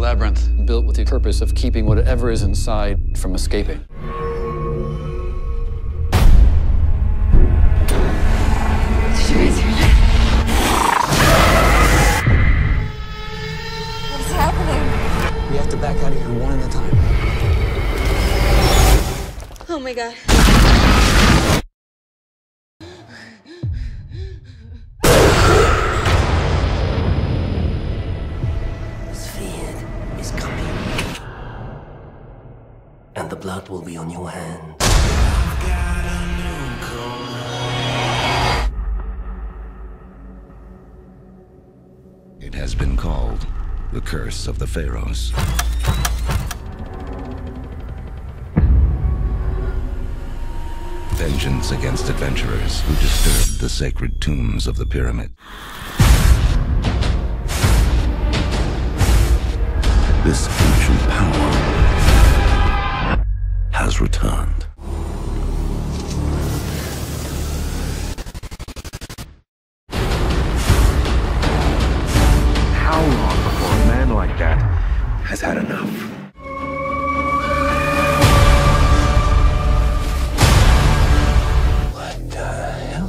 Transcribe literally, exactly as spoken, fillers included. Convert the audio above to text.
labyrinth built with the purpose of keeping whatever is inside from escaping. What's happening? We have to back out of here one at a time. Oh my god. Sphere is coming. And the blood will be on your hands. It has been called the Curse of the Pharaohs. Vengeance against adventurers who disturbed the sacred tombs of the pyramid. This ancient power has returned. How long before a man like that has had enough? What the hell?